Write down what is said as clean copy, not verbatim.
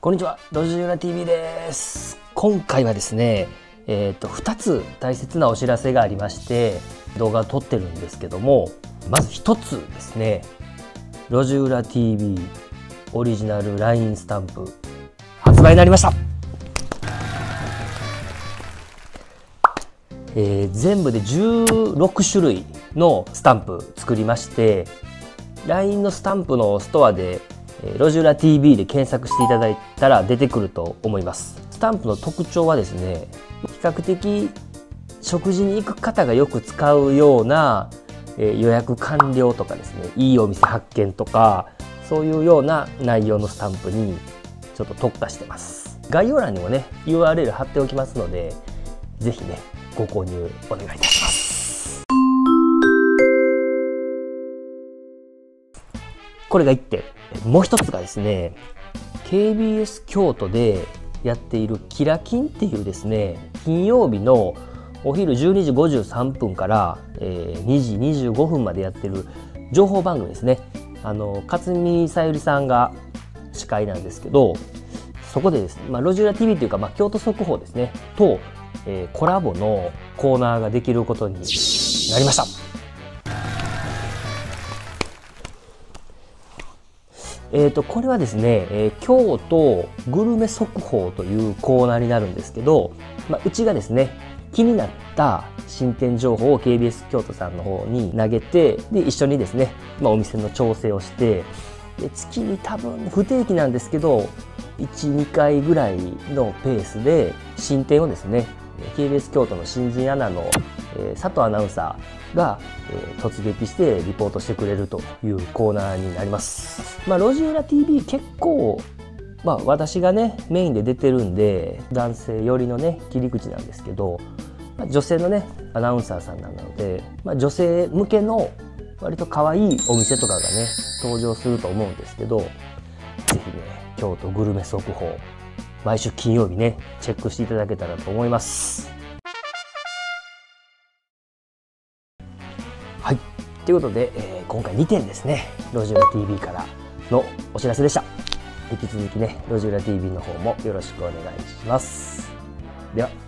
こんにちは、路地裏 TV です。今回はですね、2つ大切なお知らせがありまして動画を撮ってるんですけども、まず1つですね、路地裏 TV オリジナル LINE スタンプ発売になりました。全部で16種類のスタンプ作りまして、 LINE のスタンプのストアで路地裏 TV で検索していただいたら出てくると思います。スタンプの特徴はですね、比較的食事に行く方がよく使うような予約完了とかですね、いいお店発見とか、そういうような内容のスタンプにちょっと特化してます。概要欄にもね URL 貼っておきますので、ぜひねご購入お願いいたします。これが1点。もう一つがですね、 KBS 京都でやっているキラキンっていうですね、金曜日のお昼12時53分から2時25分までやってる情報番組ですね。勝見さゆりさんが司会なんですけど、そこでですね、路地裏 TV というか、京都速報ですねと、コラボのコーナーができることになりました。これはですね、京都グルメ速報というコーナーになるんですけど、うちがですね気になった新店情報を KBS 京都さんの方に投げて、で一緒にですね、お店の調整をして、で月に多分不定期なんですけど 1,2 回ぐらいのペースで新店をですね、KBS 京都の新人アナの佐藤アナウンサーが突撃してリポートしてくれるというコーナーになります。路地裏 TV 結構私がねメインで出てるんで男性寄りのね切り口なんですけど、女性のねアナウンサーさんなので、女性向けの割と可愛いお店とかがね登場すると思うんですけど、ぜひね京都グルメ速報毎週金曜日ねチェックしていただけたらと思います。はい、ということで、今回2点ですね、路地裏 TV からのお知らせでした。引き続きね路地裏 TV の方もよろしくお願いします。では。